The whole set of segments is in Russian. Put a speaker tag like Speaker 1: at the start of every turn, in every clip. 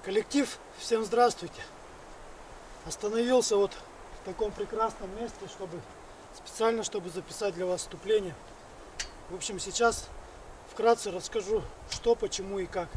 Speaker 1: Коллектив, всем здравствуйте. Остановился вот в таком прекрасном месте, специально чтобы записать для вас вступление. В общем, сейчас вкратце расскажу, что, почему и как.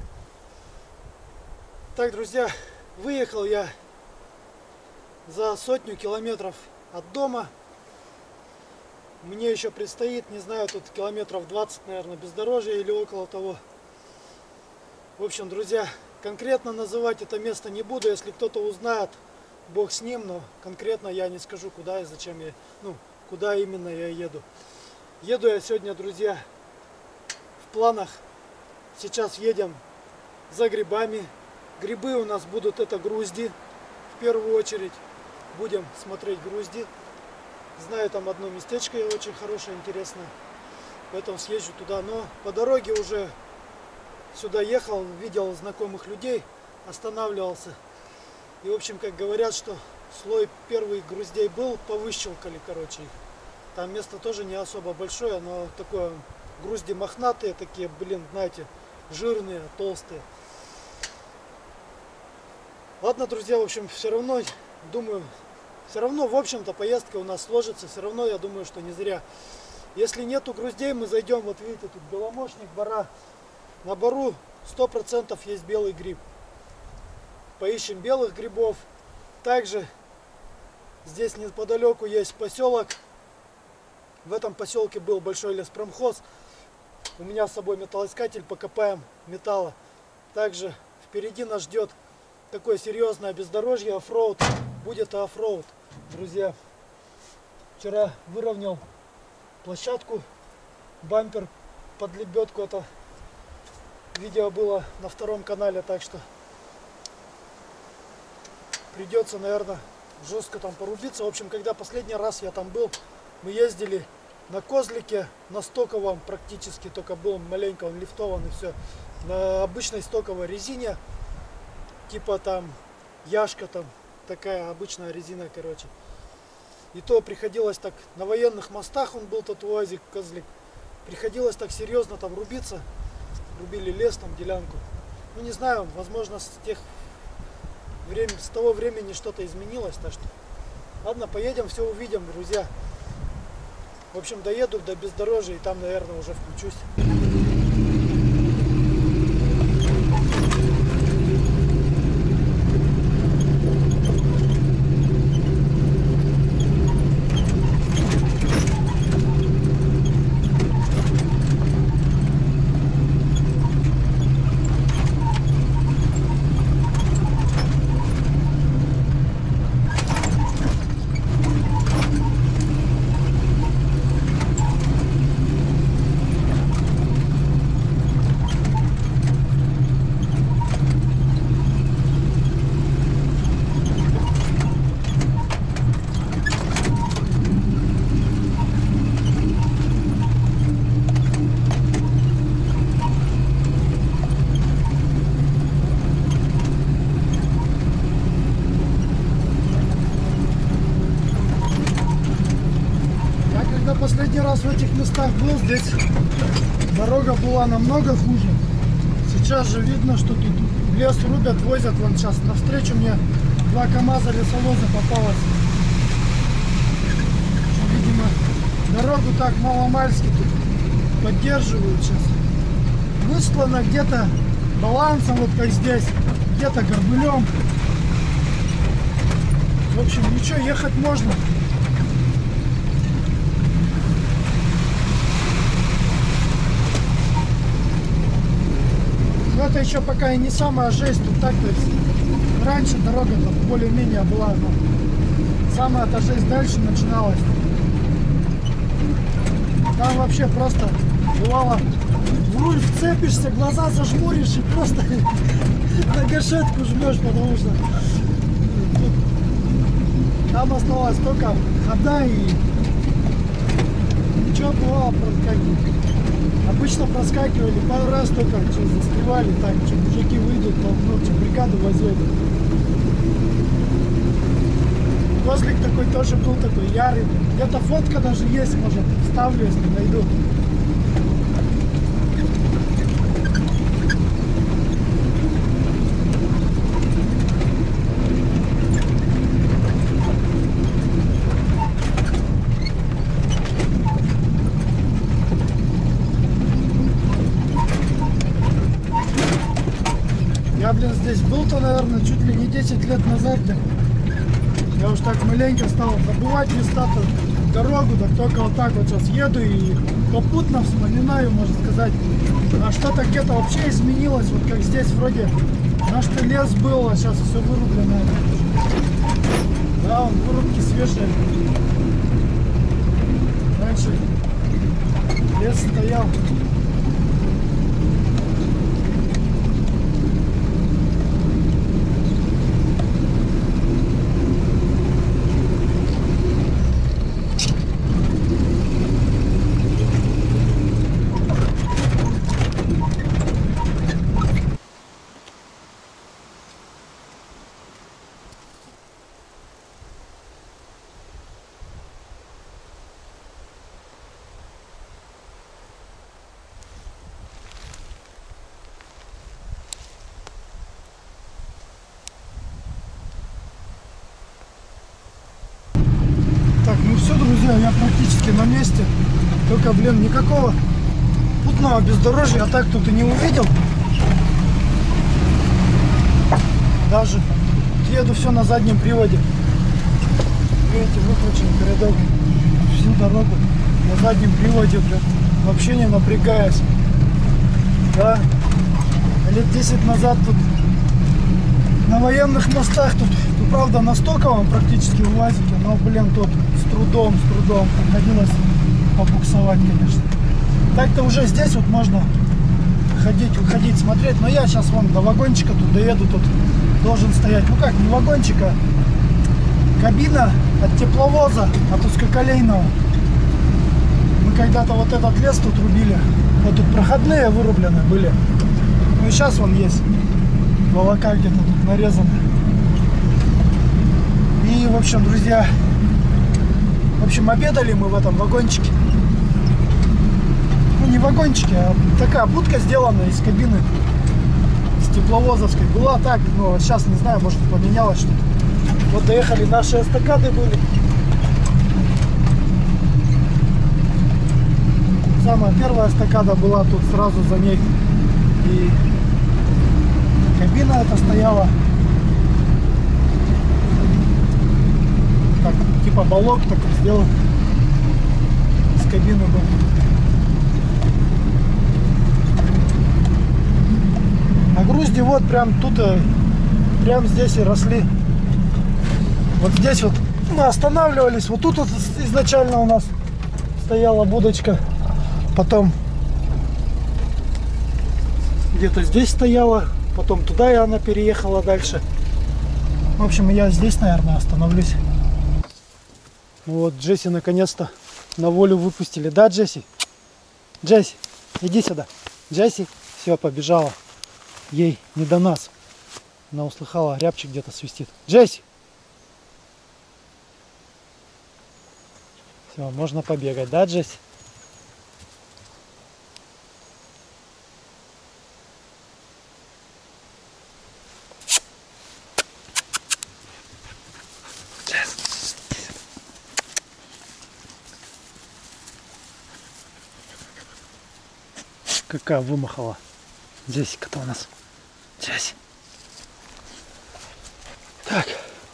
Speaker 1: Так, друзья, выехал я за 100 километров от дома. Мне еще предстоит, не знаю, тут километров 20, наверное, бездорожья или около того. В общем, друзья, конкретно называть это место не буду. Если кто-то узнает, бог с ним, но конкретно я не скажу, куда и зачем я, куда именно я еду. Еду я сегодня, друзья, в планах. Сейчас едем за грибами. Грибы у нас будут это грузди. В первую очередь будем смотреть грузди. Знаю там одно местечко очень хорошее, интересное. Поэтому съезжу туда. Но по дороге уже сюда ехал, видел знакомых людей, останавливался. И, в общем, как говорят, что слой первых груздей был, повыщелкали, короче, их. Там место тоже не особо большое, но такое, грузди мохнатые такие, знаете, жирные, толстые. Ладно, друзья, в общем, все равно, думаю, в общем-то, поездка у нас сложится. Все равно, я думаю, что не зря. Если нету груздей, мы зайдем, вот видите, тут беломошник, бора. На бору 100% есть белый гриб. Поищем белых грибов. Также здесь неподалеку есть поселок. В этом поселке был большой леспромхоз. У меня с собой металлоискатель, покопаем металла. Также впереди нас ждет такое серьезное бездорожье, оффроуд. Будет оффроуд, друзья. Вчера выровнял площадку, бампер под лебедку. Это видео было на втором канале, так что придется, наверное, жестко там порубиться. В общем, когда последний раз я там был, мы ездили на козлике, на стоковом практически, только был маленько он лифтован и все. На обычной стоковой резине, типа там яшка, там такая обычная резина, короче. И то приходилось так, на военных мостах он был, тот УАЗик, козлик. Приходилось так серьезно там рубиться. Рубили лес, там делянку. Ну не знаю, возможно с того времени что-то изменилось. Так что, ладно, поедем, все увидим, друзья. В общем, доеду до бездорожья и там, наверное, уже включусь. Последний раз в этих местах был, здесь дорога была намного хуже. Сейчас же видно, что тут лес рубят, возят. Вон сейчас навстречу мне 2 КАМАЗа лесовоза попалось. Видимо, дорогу так маломальски тут поддерживают сейчас. Выслано где-то балансом, вот как здесь, где-то горбылем. В общем, ничего, ехать можно. Но это еще пока и не самая жесть. Тут так, то есть раньше дорога более-менее была, но самая-то жесть дальше начиналась. Там вообще просто бывало, в руль вцепишься, глаза зажмуришь и просто на гашетку жмешь, потому что там осталась только хода и ничего бывало, как обычно проскакивали пару раз, только что застревали, так, что мужики выйдут, что бригаду возят. Козлик такой тоже был, такой ярый. Где-то фотка даже есть, может, вставлю, если найду. блин, здесь был-то, наверное, чуть ли не 10 лет назад. Я уж так маленько стал забывать места-то, дорогу, так только вот так вот сейчас еду и попутно вспоминаю, можно сказать. А что-то где-то вообще изменилось, вот как здесь вроде наш-то лес был, а сейчас все вырублено. Да, он вырубки свежие. Раньше лес стоял. Так, ну все, друзья, я практически на месте. Только, блин, никакого путного бездорожья я так тут и не увидел. Даже еду все на заднем приводе. Видите, выкручен передок всю дорогу на заднем приводе, блин, вообще не напрягаясь. Да, лет 10 назад тут на военных мостах тут, правда, на стоковом практически в УАЗике, но, блин, тут с трудом приходилось побуксовать, конечно. Так-то уже здесь вот можно ходить, выходить, смотреть, но я сейчас вон до вагончика тут доеду, тут должен стоять, ну как, не вагончик, а кабина от тепловоза, от узкоколейного. Мы когда-то вот этот лес тут рубили, вот тут проходные вырублены были, ну и сейчас вон есть. Волока где-то тут нарезаны. И, в общем, друзья, обедали мы в этом вагончике. Ну, не вагончике, а такая будка сделана из кабины, с тепловозовской. Была так, но вот сейчас, не знаю, может, поменялось что-то. Вот доехали, наши эстакады были. Самая первая эстакада была тут, сразу за ней. И кабина эта стояла, так, типа балок такой сделан, с кабины был. А грузди вот прям тут, прям здесь и росли. Вот здесь вот мы останавливались, вот тут вот изначально у нас стояла будочка, потом где-то здесь стояла. Потом туда и она переехала дальше. В общем, я здесь, наверное, остановлюсь. Ну вот, Джесси наконец-то на волю выпустили. Да, Джесси? Джесси, иди сюда. Джесси, все, побежала. Ей не до нас. Она услыхала, рябчик где-то свистит. Джесси! Все, можно побегать, да, Джесси? Какая вымахала Джессика-то у нас. Джесси. Так.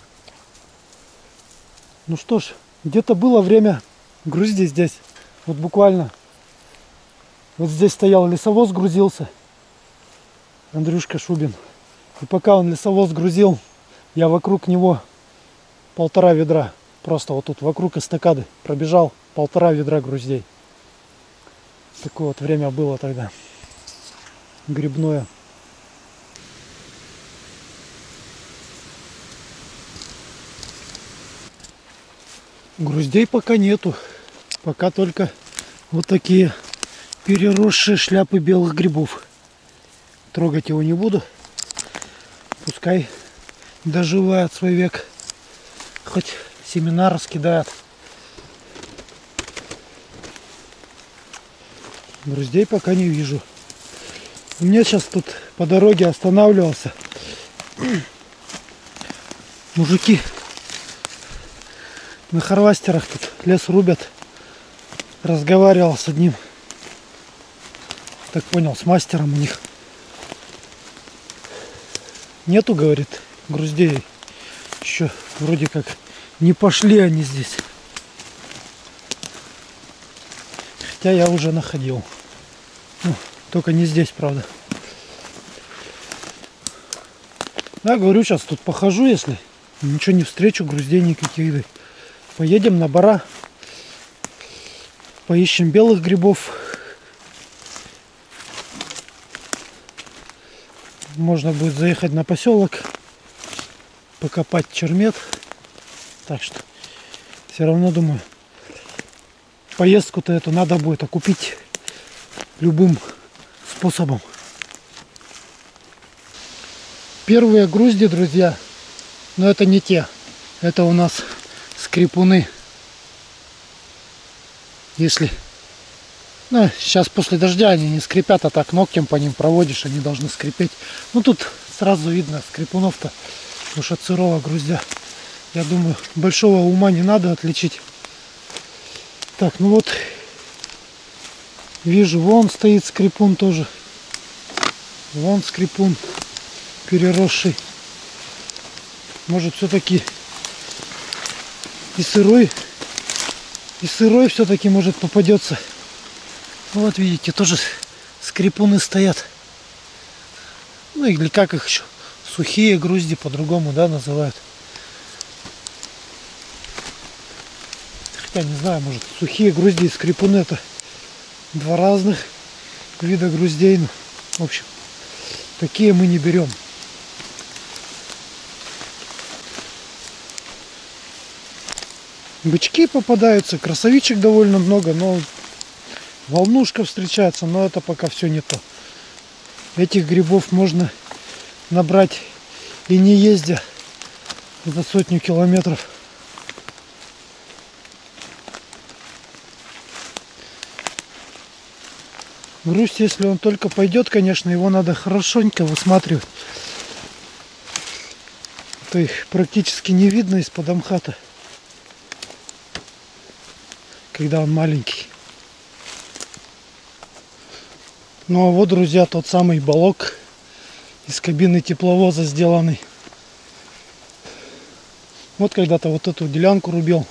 Speaker 1: Ну что ж, где-то было время грузить здесь. Вот буквально. Вот здесь стоял лесовоз, грузился. Андрюшка Шубин. И пока он лесовоз грузил, я вокруг него 1,5 ведра. Просто вот тут вокруг эстакады пробежал 1,5 ведра груздей. Такое вот время было тогда. Грибное. Груздей пока нету. Пока только вот такие переросшие шляпы белых грибов. Трогать его не буду. Пускай доживает свой век. Хоть семена раскидает. Груздей пока не вижу. Мне сейчас тут по дороге останавливался. Мужики на харвастерах тут лес рубят. Разговаривал с одним. Так понял, с мастером у них. Нету, говорит, груздей. Еще вроде как не пошли они здесь. Хотя я уже находил. Ну, только не здесь, правда. Да, говорю, сейчас тут похожу, если ничего не встречу, груздей никаких. Поедем на Бара. Поищем белых грибов. Можно будет заехать на поселок, покопать чермет. Так что все равно, думаю, поездку-то эту надо будет окупить любым способом. Первые грузди, друзья, но это не те. Это у нас скрипуны. Если... Ну, сейчас после дождя они не скрипят, а так ногтем по ним проводишь, они должны скрипеть. Ну, тут сразу видно скрипунов-то уж от сырого груздя. Я думаю, большого ума не надо отличить. Так, ну вот, вижу, вон стоит скрипун тоже. Вон скрипун переросший. Может, все-таки и сырой все-таки может попадется. Вот видите, тоже скрипуны стоят. Ну или как их еще? Сухие грузди по-другому, да, называют. Хотя не знаю, может, сухие грузди и скрипуны это два разных вида груздей. Ну, в общем, такие мы не берем. Бычки попадаются, красавичек довольно много, но волнушка встречается, но это пока все не то. Этих грибов можно набрать и не ездя за 100 километров. Грусть, если он только пойдет, конечно, его надо хорошенько высматривать. То их практически не видно из-под МХАТа, когда он маленький. Ну а вот, друзья, тот самый балок из кабины тепловоза сделанный. Вот когда-то вот эту делянку рубил.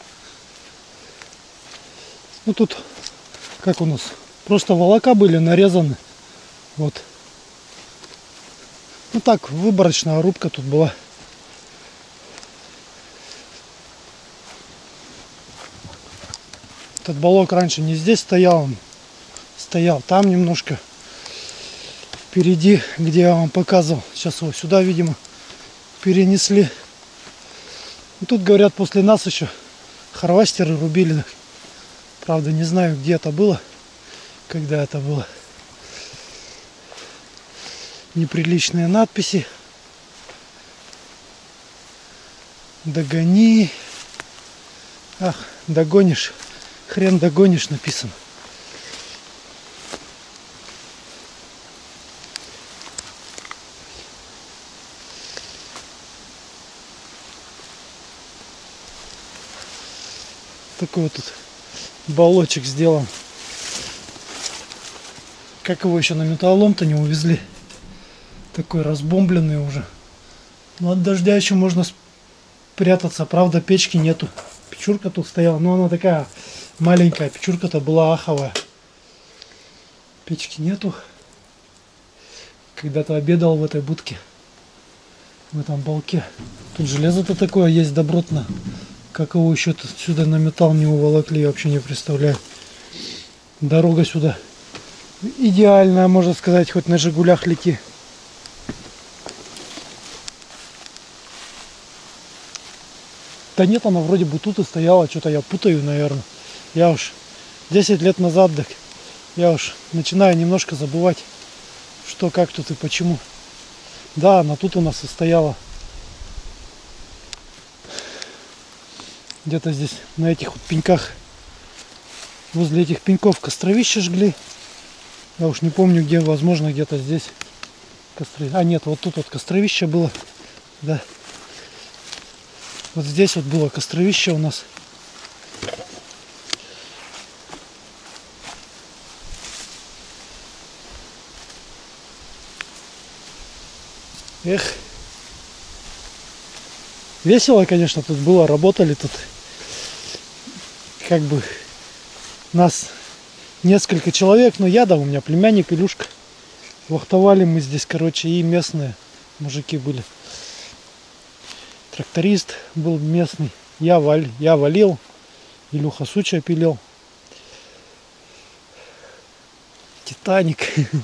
Speaker 1: Ну тут, как у нас, просто волока были нарезаны. Вот. Ну так, выборочная рубка тут была. Этот балок раньше не здесь стоял, он стоял там немножко впереди, где я вам показывал. Сейчас его сюда, видимо, перенесли. И тут, говорят, после нас еще харвастеры рубили. Правда, не знаю, где это было, когда это было. Неприличные надписи. Догони. Ах, догонишь. Хрен догонишь написано. Такой вот тут баллочек сделан. Как его еще на металлолом-то не увезли? Такой разбомбленный уже. Но от дождя еще можно спрятаться. Правда, печки нету. Печурка тут стояла, но она такая маленькая. Печурка-то была аховая. Печки нету. Когда-то обедал в этой будке, в этом балке. Тут железо-то такое есть добротно. Как его еще сюда на металл не уволокли, я вообще не представляю. Дорога сюда идеальная, можно сказать, хоть на Жигулях лети. Да нет, она вроде бы тут и стояла, что-то я путаю, наверное. Я уж 10 лет назад, так я уж начинаю немножко забывать, что, как тут и почему. Да, она тут у нас и стояла. Где-то здесь, на этих вот пеньках, возле этих пеньков костровища жгли. Я уж не помню где, возможно где-то здесь костровище. А нет, вот тут вот костровище было. Да. Вот здесь вот было костровище у нас. Эх. Весело, конечно, тут было, работали тут. Как бы нас несколько человек, но я, да, у меня племянник, Илюшка. Вахтовали мы здесь, короче, и местные мужики были. Тракторист был местный. Я валил. Илюха суча пилил. Титаник.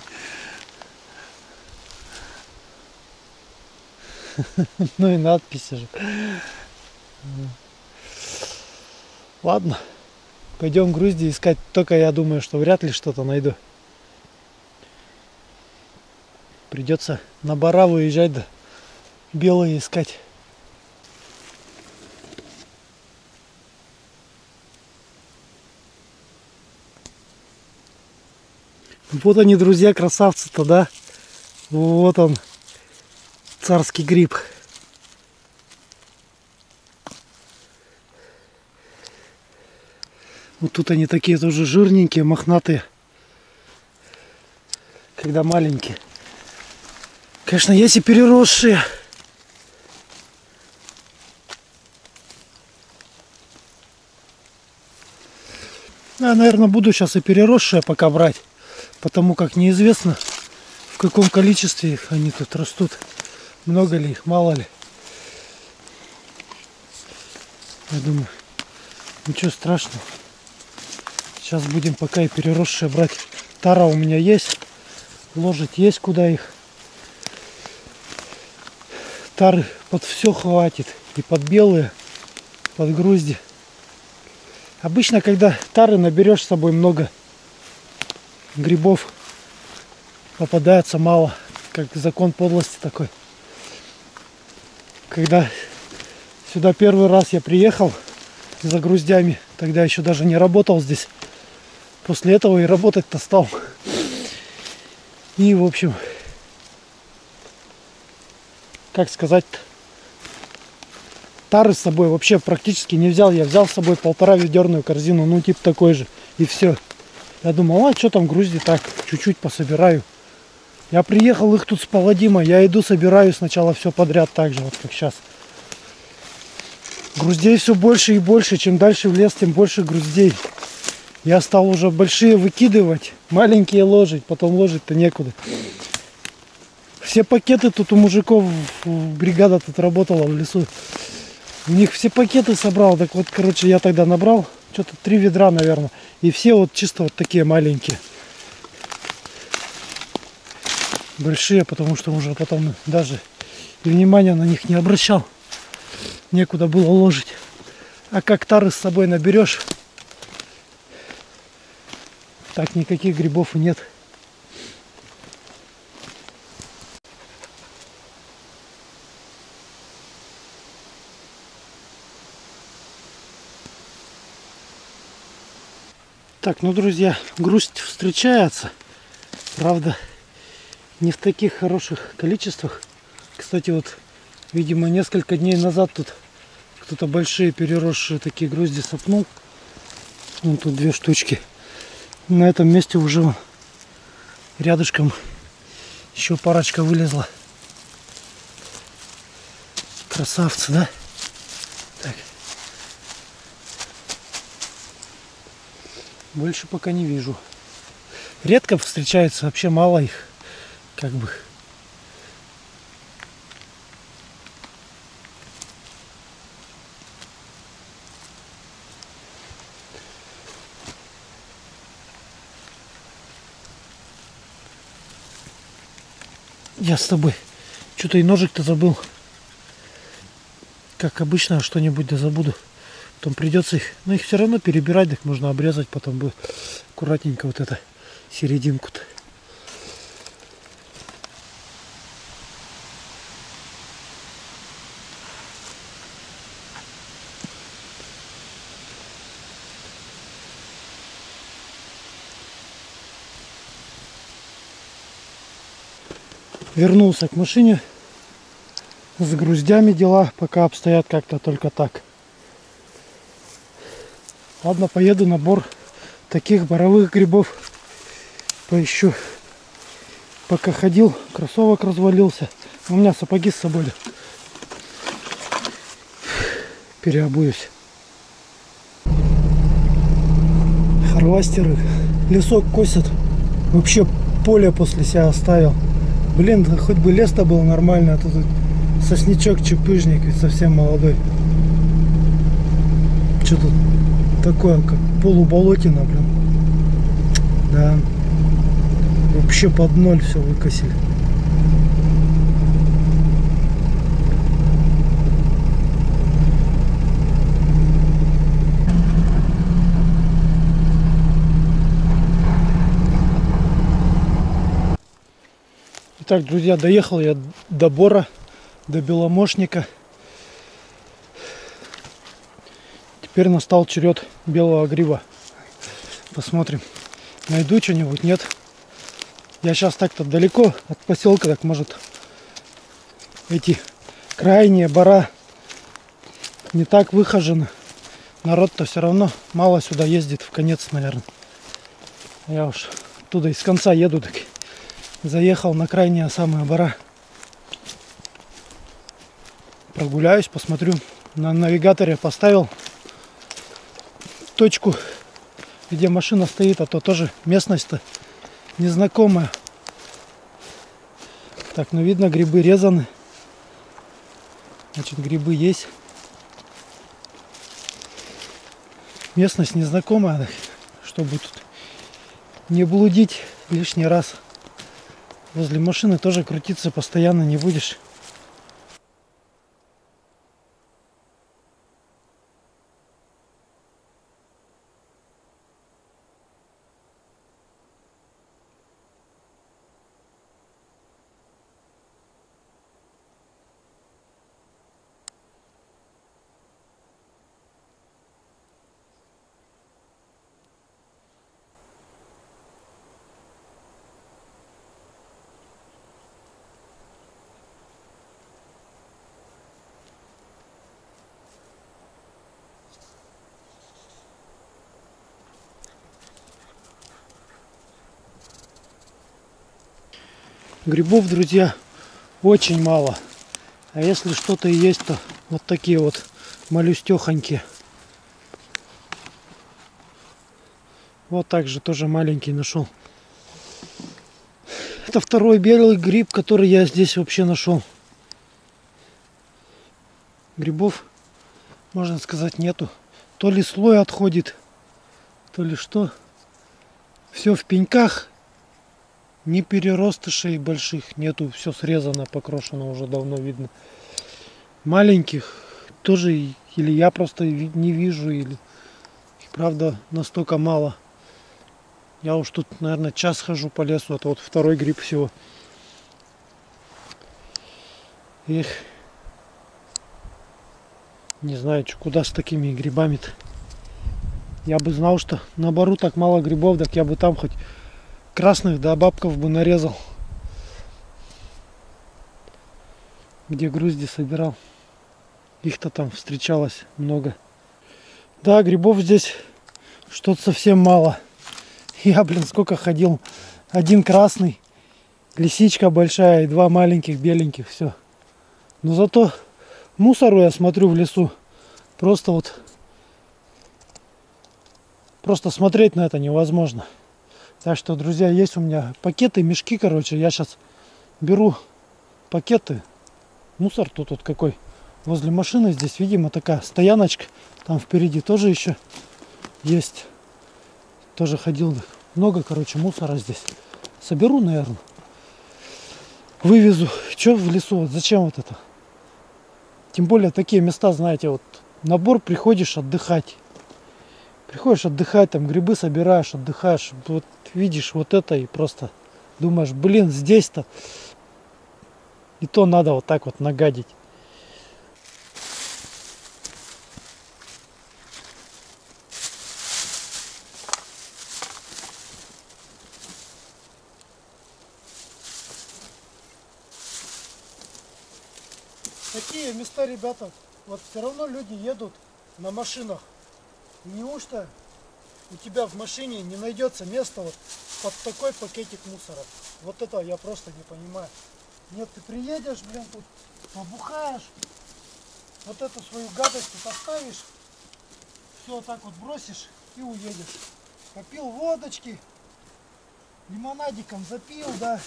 Speaker 1: Ну и надписи же. Ладно. Пойдем грузди искать. Только я думаю, что вряд ли что-то найду. Придется на Бара выезжать, да белые искать. Вот они, друзья, красавцы-то, да? Вот он, царский гриб. Вот тут они такие тоже жирненькие, мохнатые, когда маленькие. Конечно, есть и переросшие. Я, наверное, буду сейчас и переросшие пока брать, потому как неизвестно, в каком количестве их они тут растут. Много ли их, мало ли. Я думаю, ничего страшного. Сейчас будем пока и переросшие брать. Тара у меня есть. Ложить есть куда их. Тары под все хватит. И под белые, под грузди. Обычно, когда тары наберешь с собой много, грибов попадается мало. Как закон подлости такой. Когда сюда первый раз я приехал за груздями, тогда еще даже не работал здесь. После этого и работать-то стал. И, в общем, как сказать-то, тары с собой вообще практически не взял. Я взял с собой 1,5-ведерную корзину, ну типа такой же. И все. Я думал, а что там грузди, так, чуть-чуть пособираю. Я приехал, их тут с Паладима. Я иду, собираю сначала все подряд так же, вот как сейчас. Груздей все больше и больше. Чем дальше в лес, тем больше груздей. Я стал уже большие выкидывать, маленькие ложить, потом ложить-то некуда. Все пакеты тут у мужиков, бригада тут работала в лесу. У них все пакеты собрал. Так вот, короче, я тогда набрал что-то 3 ведра, наверное. И все вот чисто вот такие маленькие. Большие, потому что уже потом даже и внимания на них не обращал. Некуда было ложить. А как тары с собой наберешь, так никаких грибов и нет. Так, ну, друзья, грусть встречается. Правда, не в таких хороших количествах. Кстати, вот, видимо, несколько дней назад тут кто-то большие переросшие такие грузди сопнул. Вон тут 2 штучки. На этом месте уже рядышком еще парочка вылезла. Красавцы, да? Так. Больше пока не вижу. Редко встречается, вообще мало их. Как бы. Я с тобой. Что-то и ножик-то забыл. Как обычно, что-нибудь да забуду. Потом придется их. Но их все равно перебирать, их можно обрезать, потом будет аккуратненько вот это серединку-то. Вернулся к машине. С груздями дела пока обстоят как-то только так. Ладно, поеду набор таких боровых грибов поищу. Пока ходил, кроссовок развалился. У меня сапоги с собой. переобуюсь. Харвестеры лесок косят. Вообще поле после себя оставил. Блин, да хоть бы лес-то был нормальный, а то тут сосничок-чепыжник ведь совсем молодой. Что тут такое, как полуболотина, блин. Да. Вообще под ноль все выкосили. Итак, друзья, доехал я до Бора, до Беломошника. Теперь настал черед белого гриба. Посмотрим, найду что-нибудь, нет. Я сейчас так-то далеко от поселка, так может эти крайние бора не так выхожены. Народ-то все равно мало сюда ездит, в конец, наверное. Я уж оттуда из конца еду, так заехал на крайние самые бора. Прогуляюсь, посмотрю. На навигаторе поставил точку, где машина стоит, а то тоже местность-то незнакомая. Так, ну видно, грибы резаны. Значит, грибы есть. Местность незнакомая, чтобы тут не блудить лишний раз. Возле машины тоже крутиться постоянно не будешь. Грибов, друзья, очень мало. А если что-то и есть, то вот такие вот малюстехонькие. Вот так же тоже маленький нашел. Это второй белый гриб, который я здесь вообще нашел. Грибов, можно сказать, нету. То ли слой отходит, то ли что. Все в пеньках. Ни переростышей больших нету. Все срезано, покрошено, уже давно видно. Маленьких тоже или я просто не вижу, или их, правда, настолько мало. Я уж тут, наверное, час хожу по лесу. Это вот второй гриб всего. Эх. Не знаю, куда с такими грибами-то. Я бы знал, что на Бору так мало грибов, так я бы там хоть красных да бабков бы нарезал. Где грузди собирал. Их-то там встречалось много. Да, грибов здесь что-то совсем мало. Я, блин, сколько ходил. Один красный, лисичка большая и два маленьких беленьких. Все. Но зато мусору я смотрю в лесу. Просто вот... Просто смотреть на это невозможно. Так что, друзья, есть у меня пакеты, мешки, короче. Я сейчас беру пакеты. Мусор тут вот какой. Возле машины здесь, видимо, такая стояночка. Там впереди тоже еще есть. Тоже ходил. Много, короче, мусора здесь. Соберу, наверное. Вывезу. Че в лесу? Вот зачем вот это? Тем более такие места, знаете, вот на Бор приходишь отдыхать. Приходишь отдыхать, там грибы собираешь, отдыхаешь. Вот видишь вот это и просто думаешь, блин, здесь-то и то надо вот так вот нагадить. Такие места, ребята, вот все равно люди едут на машинах. Неужто у тебя в машине не найдется места вот под такой пакетик мусора? Вот это я просто не понимаю. Нет, ты приедешь, блин, тут побухаешь, вот эту свою гадость тут оставишь, все вот так вот бросишь и уедешь. Попил водочки, лимонадиком запил, да.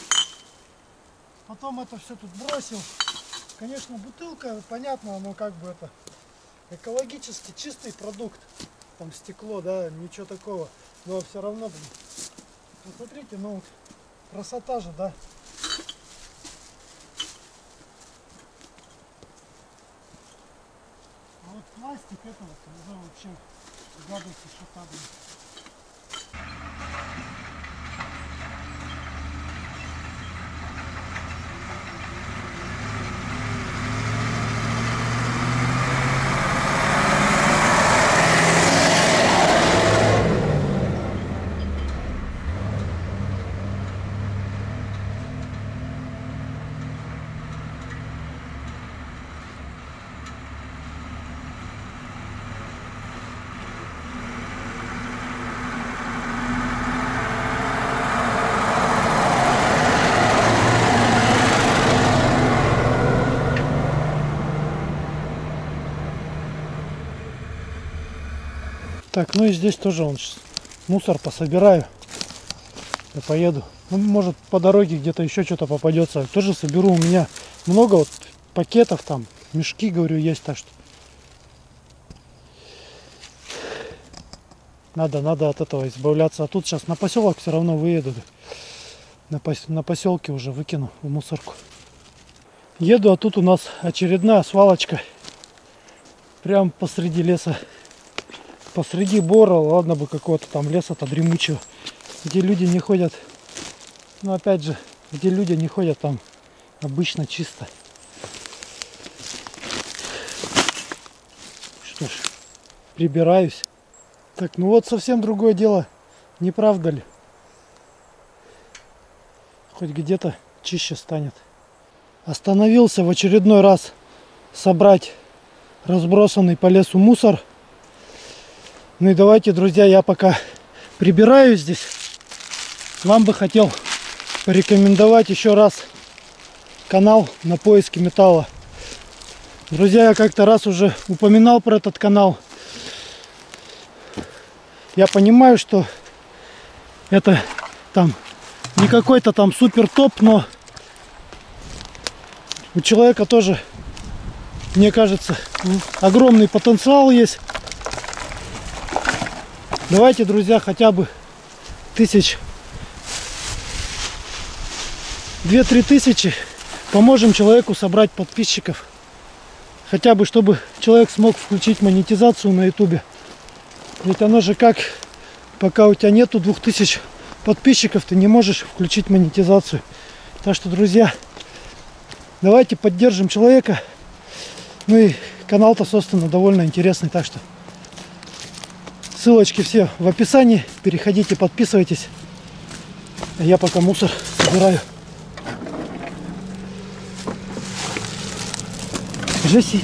Speaker 1: Потом это все тут бросил. Конечно, бутылка, понятно, но как бы это экологически чистый продукт. Там стекло, да, ничего такого. Но все равно, блин. Посмотрите, ну красота же, да. А вот пластик это вот уже вообще гадость и шота, блин. Так, ну и здесь тоже он мусор пособираю и поеду. Ну, может по дороге где-то еще что-то попадется. Тоже соберу. У меня много вот пакетов там, мешки, говорю, есть, так что надо от этого избавляться. А тут сейчас на поселок все равно выеду. На поселке уже выкину в мусорку. Еду, а тут у нас очередная свалочка. Прям посреди леса. Посреди бора, ладно бы какого-то там леса-то дремучего, где люди не ходят. Но опять же, где люди не ходят, там обычно чисто. Что ж, прибираюсь. Так, ну вот совсем другое дело, не правда ли? Хоть где-то чище станет. Остановился в очередной раз собрать разбросанный по лесу мусор. Ну и давайте, друзья, я пока прибираю здесь, вам бы хотел порекомендовать еще раз канал «На поиске металла». Друзья, я как-то раз уже упоминал про этот канал. Я понимаю, что это там не какой-то там супер топ, но у человека тоже, мне кажется, огромный потенциал есть. Давайте, друзья, хотя бы 2-3 тысячи поможем человеку собрать подписчиков. Хотя бы, чтобы человек смог включить монетизацию на ютубе. Ведь оно же как, пока у тебя нету 2000 подписчиков, ты не можешь включить монетизацию. Так что, друзья, давайте поддержим человека. Ну и канал-то, собственно, довольно интересный, так что ссылочки все в описании. Переходите, подписывайтесь. А я пока мусор собираю. Жеси.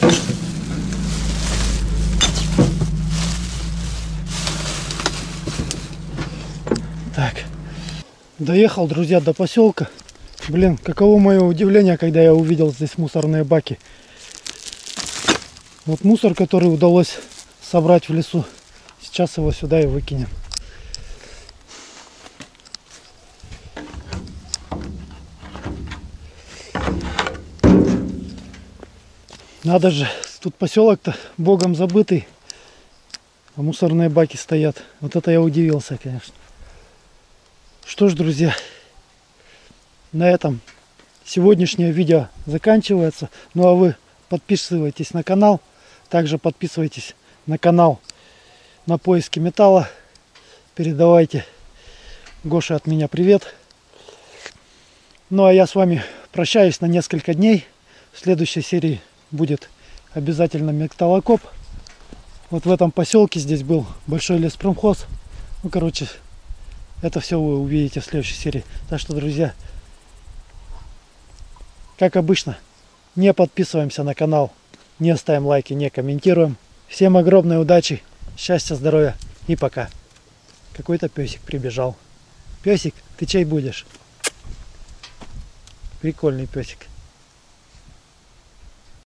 Speaker 1: Так. Доехал, друзья, до поселка. Блин, каково мое удивление, когда я увидел здесь мусорные баки. Вот мусор, который удалось собрать в лесу. Сейчас его сюда и выкинем. Надо же, тут поселок-то богом забытый, а мусорные баки стоят. Вот это я удивился, конечно. Что ж, друзья, на этом сегодняшнее видео заканчивается. Ну а вы подписывайтесь на канал, также подписывайтесь на канал «На поиске металла». Передавайте Гоше от меня привет. Ну а я с вами прощаюсь на несколько дней. В следующей серии будет обязательно металлокоп. Вот в этом поселке здесь был большой леспромхоз. Ну, короче, это все вы увидите в следующей серии. Так что, друзья, как обычно, не подписываемся на канал, не ставим лайки, не комментируем. Всем огромной удачи, счастья, здоровья и пока. Какой-то песик прибежал. Песик, ты чей будешь? Прикольный песик.